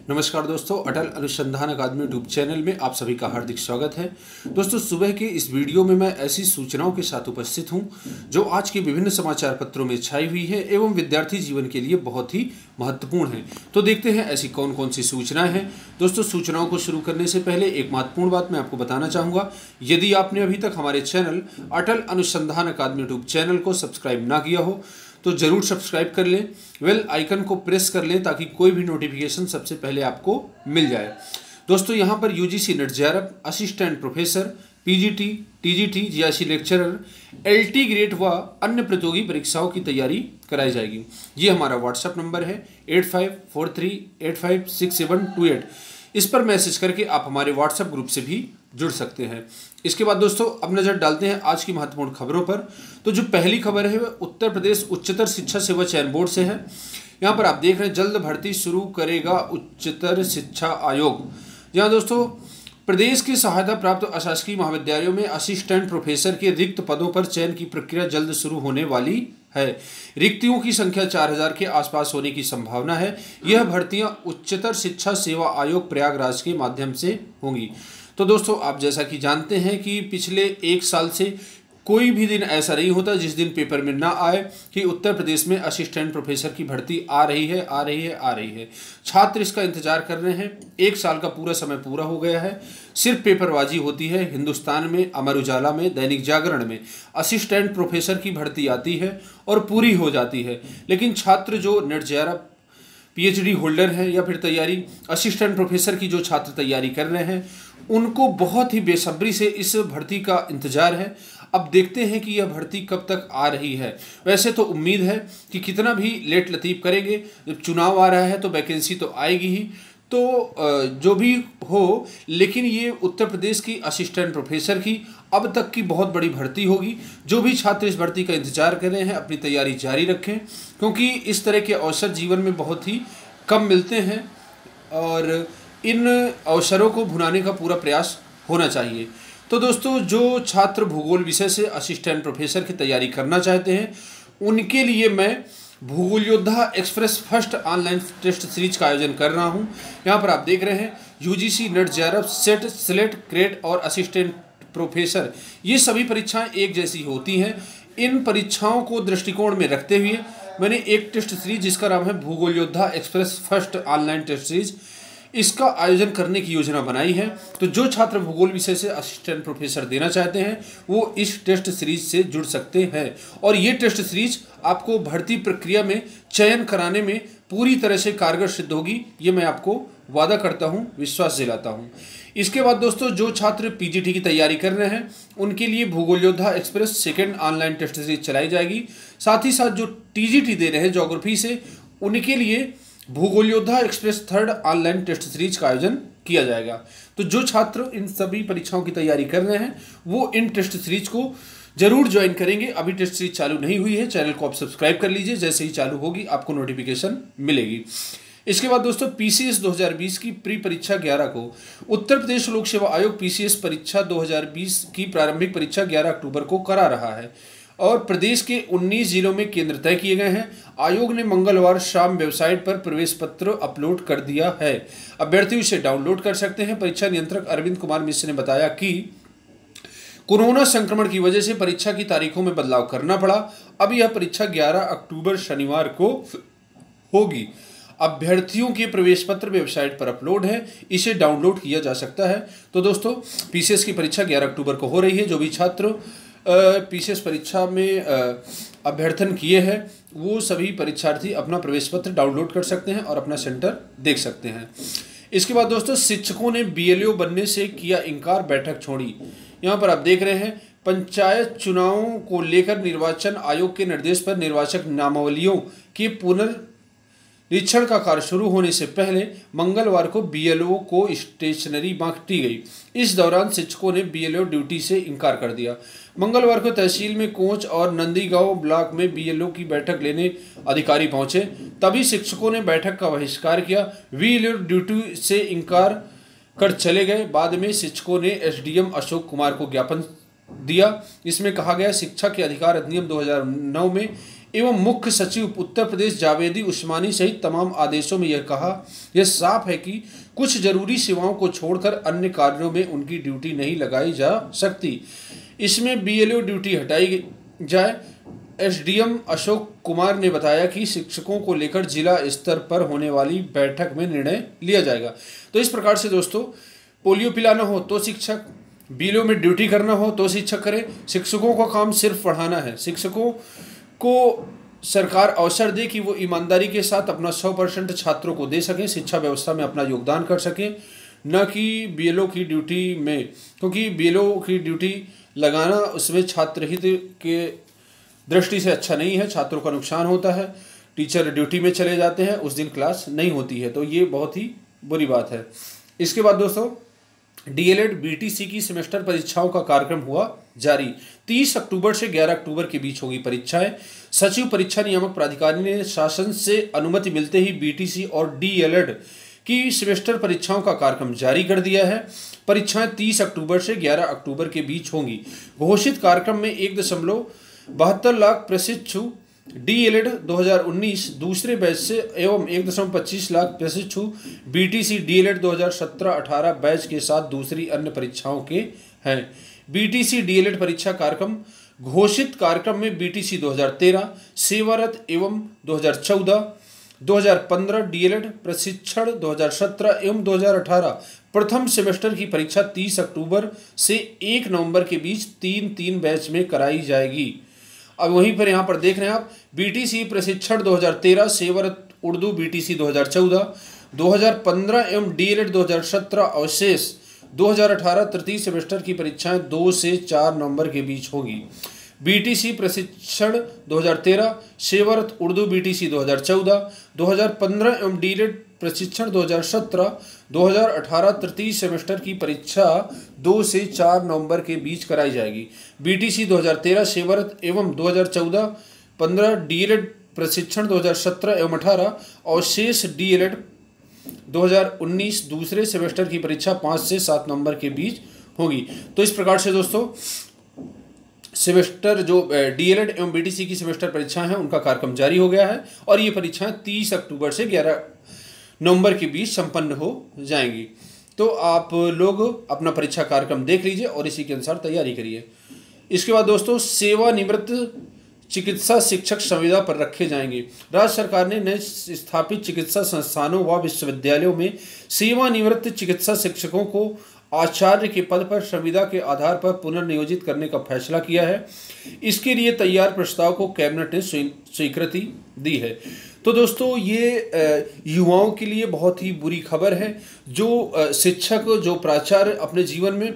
नमस्कार दोस्तों, अटल Anusandhan Akadami YouTube channel में आप सभी का हार्दिक स्वागत है। दोस्तों, सुबह के इस वीडियो में मैं ऐसी सूचनाओं के साथ उपस्थित हूं जो आज के विभिन्न समाचार पत्रों में छाई हुई है एवं विद्यार्थी जीवन के लिए बहुत ही महत्वपूर्ण है। तो देखते हैं ऐसी कौन कौन सी सूचनाएं हैं। दोस्तों, सूचनाओं को शुरू करने से पहले एक महत्वपूर्ण बात मैं आपको बताना चाहूँगा। यदि आपने अभी तक हमारे channel Atal Anusandhan Akadami YouTube channel को सब्सक्राइब ना किया हो तो जरूर सब्सक्राइब कर लें, बेल आइकन को प्रेस कर लें ताकि कोई भी नोटिफिकेशन सबसे पहले आपको मिल जाए। दोस्तों, यहाँ पर UGC NET JRF assistant professor, PGT, TGT, GIC lecturer, LT grade व अन्य प्रतियोगी परीक्षाओं की तैयारी कराई जाएगी। ये हमारा व्हाट्सएप नंबर है 8543856728। इस पर मैसेज करके आप हमारे व्हाट्सएप ग्रुप से भी जुड़ सकते हैं। इसके बाद दोस्तों, अब नज़र डालते हैं आज की महत्वपूर्ण खबरों पर। तो जो पहली खबर है वह उत्तर प्रदेश उच्चतर शिक्षा सेवा चयन बोर्ड से है। यहाँ पर आप देख रहे हैं, जल्द भर्ती शुरू करेगा उच्चतर शिक्षा आयोग। यहाँ दोस्तों, प्रदेश की सहायता प्राप्त अशासकीय महाविद्यालयों में असिस्टेंट प्रोफेसर के रिक्त पदों पर चयन की प्रक्रिया जल्द शुरू होने वाली है। रिक्तियों की संख्या 4000 के आसपास होने की संभावना है। यह भर्तियां उच्चतर शिक्षा सेवा आयोग प्रयागराज के माध्यम से होंगी। तो दोस्तों, आप जैसा कि जानते हैं कि पिछले एक साल से कोई भी दिन ऐसा नहीं होता जिस दिन पेपर में ना आए कि उत्तर प्रदेश में असिस्टेंट प्रोफेसर की भर्ती आ रही है। छात्र इसका इंतजार कर रहे हैं। एक साल का पूरा समय पूरा हो गया है, सिर्फ पेपरबाजी होती है। हिंदुस्तान में, अमर उजाला में, दैनिक जागरण में असिस्टेंट प्रोफेसर की भर्ती आती है और पूरी हो जाती है, लेकिन छात्र जो नेट जेआरएफ पीएचडी होल्डर है या फिर तैयारी असिस्टेंट प्रोफेसर की जो छात्र तैयारी कर रहे हैं, उनको बहुत ही बेसब्री से इस भर्ती का इंतजार है। अब देखते हैं कि यह भर्ती कब तक आ रही है। वैसे तो उम्मीद है कि कितना भी लेट लतीफ़ करेंगे, जब चुनाव आ रहा है तो वैकेंसी तो आएगी ही। तो जो भी हो, लेकिन ये उत्तर प्रदेश की असिस्टेंट प्रोफेसर की अब तक की बहुत बड़ी भर्ती होगी। जो भी छात्र इस भर्ती का इंतजार कर रहे हैं, अपनी तैयारी जारी रखें, क्योंकि इस तरह के अवसर जीवन में बहुत ही कम मिलते हैं और इन अवसरों को भुनाने का पूरा प्रयास होना चाहिए। तो दोस्तों, जो छात्र भूगोल विषय से असिस्टेंट प्रोफेसर की तैयारी करना चाहते हैं, उनके लिए मैं Bhugol Yoddha express first online test series का आयोजन कर रहा हूं। यहाँ पर आप देख रहे हैं, UGC NET JRF SET, SLET, CRET और असिस्टेंट प्रोफेसर, ये सभी परीक्षाएं एक जैसी होती हैं। इन परीक्षाओं को दृष्टिकोण में रखते हुए मैंने एक टेस्ट सीरीज जिसका नाम है Bhugol Yoddha express first online test series, इसका आयोजन करने की योजना बनाई है। तो जो छात्र भूगोल विषय से असिस्टेंट प्रोफेसर देना चाहते हैं वो इस टेस्ट सीरीज से जुड़ सकते हैं और ये टेस्ट सीरीज आपको भर्ती प्रक्रिया में चयन कराने में पूरी तरह से कारगर सिद्ध होगी। ये मैं आपको वादा करता हूँ, विश्वास दिलाता हूँ। इसके बाद दोस्तों, जो छात्र पीजीटी की तैयारी कर रहे हैं उनके लिए Bhugol Yoddha express second online test series चलाई जाएगी। साथ ही साथ जो टीजीटी दे रहे हैं ज्योग्राफी से, उनके लिए Bhugol Yoddha express third online test series का आयोजन किया जाएगा। तो जो छात्र इन सभी परीक्षाओं की तैयारी कर रहे हैं वो इन टेस्ट सीरीज को जरूर ज्वाइन करेंगे। अभी टेस्ट सीरीज चालू नहीं हुई है, चैनल को आप सब्सक्राइब कर लीजिए, जैसे ही चालू होगी आपको नोटिफिकेशन मिलेगी। इसके बाद दोस्तों, पीसीएस 2020 की प्री परीक्षा 11 को उत्तर प्रदेश लोक सेवा आयोग पीसीएस परीक्षा 2020 की प्रारंभिक परीक्षा 11 अक्टूबर को करा रहा है और प्रदेश के 19 जिलों में केंद्र तय किए गए हैं। आयोग ने मंगलवार शाम वेबसाइट पर प्रवेश पत्र अपलोड कर दिया है। अभ्यर्थी उसे डाउनलोड कर सकते हैं। परीक्षा नियंत्रक अरविंद कुमार मिश्र ने बताया कि कोरोना संक्रमण की वजह से परीक्षा की तारीखों में बदलाव करना पड़ा। अब यह परीक्षा 11 अक्टूबर शनिवार को होगी। अभ्यर्थियों के प्रवेश पत्र वेबसाइट पर अपलोड है, इसे डाउनलोड किया जा सकता है। तो दोस्तों, पीसीएस की परीक्षा 11 अक्टूबर को हो रही है। जो भी छात्र पीसीएस परीक्षा में अभ्यर्थन किए हैं वो सभी परीक्षार्थी अपना प्रवेश पत्र डाउनलोड कर सकते हैं और अपना सेंटर देख सकते हैं। इसके बाद दोस्तों, शिक्षकों ने बीएलओ बनने से किया इनकार, बैठक छोड़ी। यहाँ पर आप देख रहे हैं, पंचायत चुनावों को लेकर निर्वाचन आयोग के निर्देश पर निर्वाचक नामावलियों के पुनरीक्षण का कार्य शुरू होने से पहले मंगलवार को बीएलओ को स्टेशनरी बांटी गई। इस दौरान शिक्षकों ने बीएलओ ड्यूटी से इनकार कर दिया। मंगलवार को तहसील में कोंच और नंदीगांव ब्लॉक में बीएलओ की बैठक लेने अधिकारी पहुंचे, तभी शिक्षकों ने बैठक का बहिष्कार किया। बीएलओ ड्यूटी से इनकार कर चले गए। बाद में शिक्षकों ने एसडीएम अशोक कुमार को ज्ञापन दिया। इसमें कहा गया, शिक्षा के अधिकार अधिनियम 2009 में एवं मुख्य सचिव उत्तर प्रदेश जावेदी उस्मानी सहित तमाम आदेशों में यह साफ है कि कुछ जरूरी सेवाओं को छोड़कर अन्य कार्यों में उनकी ड्यूटी नहीं लगाई जा सकती। इसमें बीएलओ ड्यूटी हटाई जाए। एसडीएम अशोक कुमार ने बताया कि शिक्षकों को लेकर जिला स्तर पर होने वाली बैठक में निर्णय लिया जाएगा। तो इस प्रकार से दोस्तों, पोलियो पिलाना हो तो शिक्षक, बीएलओ में ड्यूटी करना हो तो शिक्षक करें। शिक्षकों का काम सिर्फ पढ़ाना है। शिक्षकों को सरकार अवसर दे कि वो ईमानदारी के साथ अपना 100% छात्रों को दे सकें, शिक्षा व्यवस्था में अपना योगदान कर सकें, न कि बीएलओ की ड्यूटी में, क्योंकि बीएलओ की ड्यूटी लगाना उसमें छात्र हित के दृष्टि से अच्छा नहीं है। छात्रों का नुकसान होता है। टीचर ड्यूटी में चले जाते हैं, उस दिन क्लास नहीं होती है, तो ये बहुत ही बुरी बात है। इसके बाद दोस्तों, डीएलएड बीटीसी की सेमेस्टर परीक्षाओं का कार्यक्रम हुआ जारी। 30 अक्टूबर से 11 अक्टूबर के बीच होगी परीक्षाएं। सचिव परीक्षा नियामक प्राधिकारी ने शासन से अनुमति मिलते ही बीटीसी और डीएलएड की सेमेस्टर परीक्षाओं का कार्यक्रम जारी कर दिया है। परीक्षाएं 30 अक्टूबर से 11 अक्टूबर के बीच होंगी। घोषित कार्यक्रम में 1.72 लाख प्रशिक्षु डीएलएड 2019 दूसरे बैच से एवं 1.25 लाख प्रशिक्षु बीटीसी डीएलएड 2017-18 बैच के साथ दूसरी अन्य परीक्षाओं के हैं। बीटीसी डीएलएड परीक्षा कार्यक्रम घोषित कार्यक्रम में बीटीसी 2013 सेवारत एवं 2014, 2015 डीएलएड प्रशिक्षण 2017 एवं 2018 प्रथम सेमेस्टर की परीक्षा 30 अक्टूबर से 1 नवंबर के बीच 3-3 बैच में कराई जाएगी। अब वहीं पर यहाँ पर देख रहे हैं आप, बीटीसी प्रशिक्षण 2013 सेवारत उर्दू बीटीसी 2014, 2015 एवं डीएलएड 2017 अवशेष 2018 तृतीय सेमेस्टर की परीक्षाएं 2 से 4 नवंबर के बीच होगी। बीटीसी प्रशिक्षण 2013 सेवारत उर्दू बीटीसी 2014, 2015 एवं डीएलएड प्रशिक्षण 2017, 2018 तृतीय सेमेस्टर की परीक्षा 2 से 4 नवंबर के बीच कराई जाएगी। बीटीसी 2013 सेवारत एवं 2014-15 डीएलएड प्रशिक्षण 2017 एवं 18 और शेष डीएलएड 2019 दूसरे सेमेस्टर की परीक्षा 5 से 7 नवंबर के बीच होगी। तो इस प्रकार से दोस्तों, सेमेस्टर जो डीएलएड एवं बीटीसी की सेमेस्टर परीक्षाएं हैं उनका कार्यक्रम जारी हो गया है और ये परीक्षाएं 30 अक्टूबर से 11 नवंबर के बीच संपन्न हो जाएंगी। तो आप लोग अपना परीक्षा कार्यक्रम देख लीजिए और इसी के अनुसार तैयारी करिए। इसके बाद दोस्तों, सेवानिवृत्त चिकित्सा शिक्षक संविदा पर रखे जाएंगे। राज्य सरकार ने नए स्थापित चिकित्सा संस्थानों व विश्वविद्यालयों में सेवानिवृत्त चिकित्सा शिक्षकों को आचार्य के पद पर संविदा के आधार पर पुनर्नियोजित करने का फैसला किया है। इसके लिए तैयार प्रस्ताव को कैबिनेट ने स्वीकृति दी है। तो दोस्तों, ये युवाओं के लिए बहुत ही बुरी खबर है। जो शिक्षक, जो प्राचार्य अपने जीवन में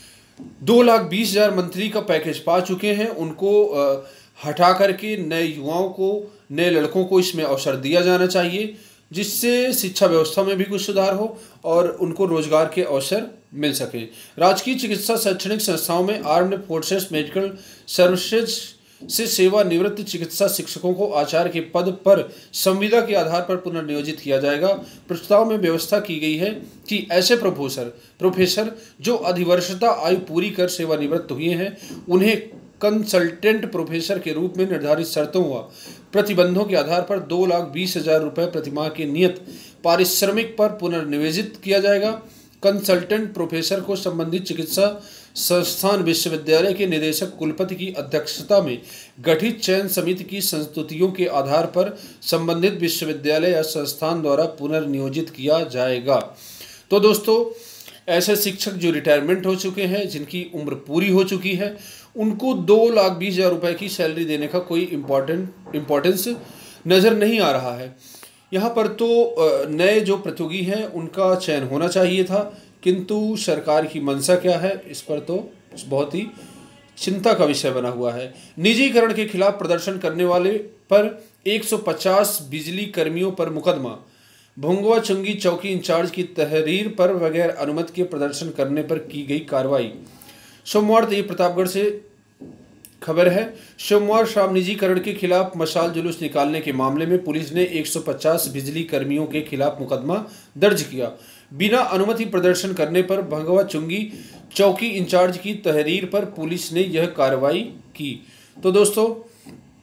2,20,000 मंथली का पैकेज पा चुके हैं, उनको हटा करके नए युवाओं को, नए लड़कों को इसमें अवसर दिया जाना चाहिए, जिससे शिक्षा व्यवस्था में भी कुछ सुधार हो और उनको रोजगार के अवसर मिल सके। राजकीय चिकित्सा शैक्षणिक संस्थाओं में आर्म्ड फोर्सेस मेडिकल सर्विसेज से सेवानिवृत्त चिकित्सा शिक्षकों को आचार्य के पद पर संविदा के आधार पर पुनर्नियोजित किया जाएगा। प्रस्ताव में व्यवस्था की गई है कि ऐसे प्रोफेसर जो अधिवर्षता आयु पूरी कर सेवानिवृत्त हुए हैं, उन्हें कंसल्टेंट प्रोफेसर के रूप में निर्धारित शर्तों व प्रतिबंधों के आधार पर 2,20,000 रुपये प्रतिमाह के नियत पारिश्रमिक पर पुनर्नियोजित किया जाएगा। कंसल्टेंट प्रोफेसर को संबंधित चिकित्सा संस्थान विश्वविद्यालय के निदेशक कुलपति की अध्यक्षता में गठित चयन समिति की संस्तुतियों के आधार पर संबंधित विश्वविद्यालय या संस्थान द्वारा पुनर्नियोजित किया जाएगा। तो दोस्तों, ऐसे शिक्षक जो रिटायरमेंट हो चुके हैं, जिनकी उम्र पूरी हो चुकी है, उनको 2,20,000 रुपये की सैलरी देने का कोई इम्पोर्टेंस नज़र नहीं आ रहा है। यहाँ पर तो नए जो प्रतियोगी हैं उनका चयन होना चाहिए था, किंतु सरकार की मंशा क्या है, इस पर तो बहुत ही चिंता का विषय बना हुआ है। निजीकरण के खिलाफ प्रदर्शन करने वाले पर 150 बिजली कर्मियों पर मुकदमा। भुंगवा चुंगी चौकी इंचार्ज की तहरीर पर बगैर अनुमति के प्रदर्शन करने पर की गई कार्रवाई। सोमवार, ये प्रतापगढ़ से खबर है। सोमवार शाम निजीकरण के खिलाफ मशाल जुलूस निकालने के मामले में पुलिस ने 150 बिजली कर्मियों के खिलाफ मुकदमा दर्ज किया। बिना अनुमति प्रदर्शन करने पर भंगवा चुंगी चौकी इंचार्ज की तहरीर पर पुलिस ने यह कार्रवाई की। तो दोस्तों,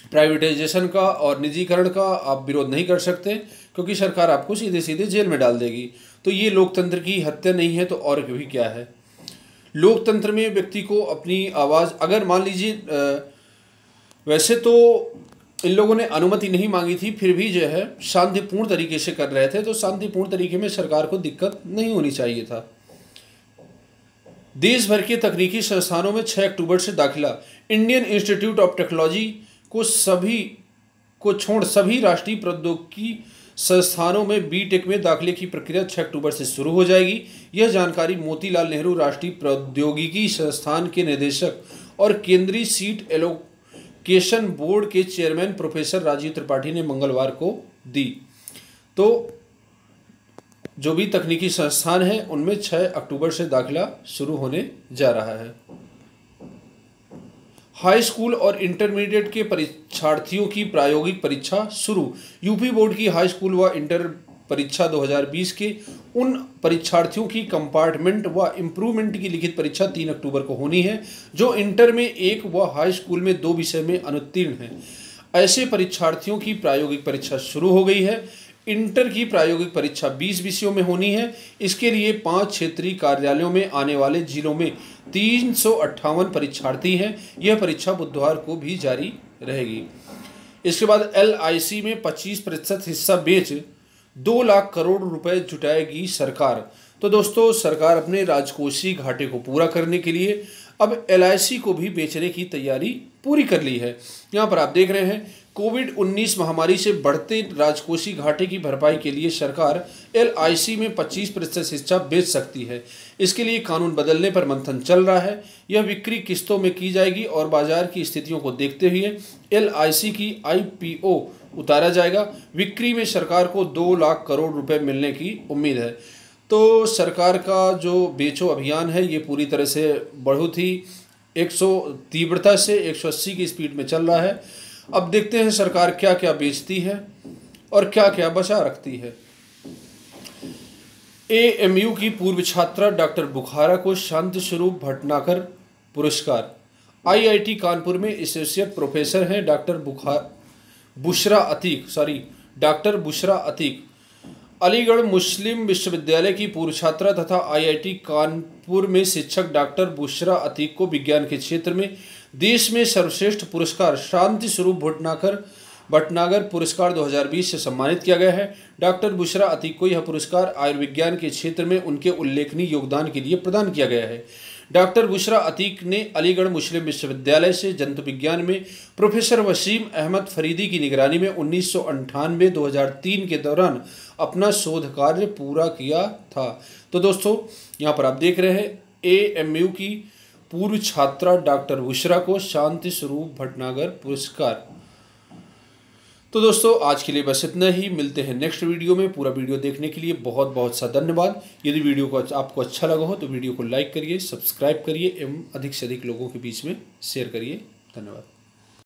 प्राइवेटाइजेशन का और निजीकरण का आप विरोध नहीं कर सकते, क्योंकि सरकार आपको सीधे सीधे जेल में डाल देगी। तो ये लोकतंत्र की हत्या नहीं है तो और भी क्या है। लोकतंत्र में व्यक्ति को अपनी आवाज़, अगर मान लीजिए वैसे तो इन लोगों ने अनुमति नहीं मांगी थी, फिर भी जो है शांतिपूर्ण तरीके से कर रहे थे, तो शांतिपूर्ण तरीके में सरकार को दिक्कत नहीं होनी चाहिए था। देश भर के तकनीकी संस्थानों में 6 अक्टूबर से दाखिला। इंडियन इंस्टीट्यूट ऑफ टेक्नोलॉजी को छोड़ सभी राष्ट्रीय प्रौद्योगिकी संस्थानों में बीटेक में दाखिले की प्रक्रिया 6 अक्टूबर से शुरू हो जाएगी। यह जानकारी मोतीलाल नेहरू राष्ट्रीय प्रौद्योगिकी संस्थान के निदेशक और केंद्रीय सीट एलोकेशन बोर्ड के चेयरमैन प्रोफेसर राजीव त्रिपाठी ने मंगलवार को दी। तो जो भी तकनीकी संस्थान हैं उनमें 6 अक्टूबर से दाखिला शुरू होने जा रहा है। हाई स्कूल और इंटरमीडिएट के परीक्षार्थियों की प्रायोगिक परीक्षा शुरू। यूपी बोर्ड की हाई स्कूल व इंटर परीक्षा 2020 के उन परीक्षार्थियों की कंपार्टमेंट व इम्प्रूवमेंट की लिखित परीक्षा 3 अक्टूबर को होनी है जो इंटर में 1 व हाई स्कूल में 2 विषय में अनुत्तीर्ण हैं। ऐसे परीक्षार्थियों की प्रायोगिक परीक्षा शुरू हो गई है। इंटर की प्रायोगिक परीक्षा 20 विषयों में होनी है। इसके लिए 5 क्षेत्रीय कार्यालयों में आने वाले जिलों में 358 परीक्षार्थी हैं। यह परीक्षा बुधवार को भी जारी रहेगी। इसके बाद LIC में 25% हिस्सा बेच 2 लाख करोड़ रुपए जुटाएगी सरकार। तो दोस्तों, सरकार अपने राजकोषीय घाटे को पूरा करने के लिए अब LIC को भी बेचने की तैयारी पूरी कर ली है। यहाँ पर आप देख रहे हैं, कोविड-19 महामारी से बढ़ते राजकोषीय घाटे की भरपाई के लिए सरकार LIC में 25% हिस्सा बेच सकती है। इसके लिए कानून बदलने पर मंथन चल रहा है। यह बिक्री किस्तों में की जाएगी और बाजार की स्थितियों को देखते हुए LIC की IPO उतारा जाएगा। बिक्री में सरकार को 2 लाख करोड़ रुपए मिलने की उम्मीद है। तो सरकार का जो बेचो अभियान है ये पूरी तरह से बहुत ही 100 तीव्रता से 180 की स्पीड में चल रहा है। अब देखते हैं सरकार क्या क्या बेचती है और क्या क्या बचा रखती है। AMU की पूर्व छात्रा डॉक्टर बुखारा को शांति स्वरूप भटनागर पुरस्कार। IIT कानपुर में एसोसिएट प्रोफेसर हैं डॉक्टर बुशरा अतीक। अलीगढ़ मुस्लिम विश्वविद्यालय की पूर्व छात्रा तथा IIT कानपुर में शिक्षक डॉक्टर बुशरा अतीक को विज्ञान के क्षेत्र में देश में सर्वश्रेष्ठ पुरस्कार शांति स्वरूप भटनागर पुरस्कार 2020 से सम्मानित किया गया है। डॉक्टर बुशरा अतीक को यह पुरस्कार आयुर्विज्ञान के क्षेत्र में उनके उल्लेखनीय योगदान के लिए प्रदान किया गया है। डॉक्टर बुशरा अतीक ने अलीगढ़ मुस्लिम विश्वविद्यालय से जंतु विज्ञान में प्रोफेसर वसीम अहमद फरीदी की निगरानी में 1998-2003 के दौरान अपना शोध कार्य पूरा किया था। तो दोस्तों, यहाँ पर आप देख रहे हैं AMU की पूर्व छात्रा डॉक्टर बुशरा को शांति स्वरूप भटनागर पुरस्कार। तो दोस्तों, आज के लिए बस इतना ही। मिलते हैं नेक्स्ट वीडियो में। पूरा वीडियो देखने के लिए बहुत बहुत सा धन्यवाद। यदि वीडियो को आपको अच्छा लगा हो तो वीडियो को लाइक करिए, सब्सक्राइब करिए एवं अधिक से अधिक लोगों के बीच में शेयर करिए। धन्यवाद।